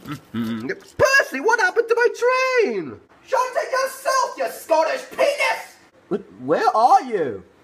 Percy, what happened to my train? Shut it yourself, you Scottish penis! Where are you?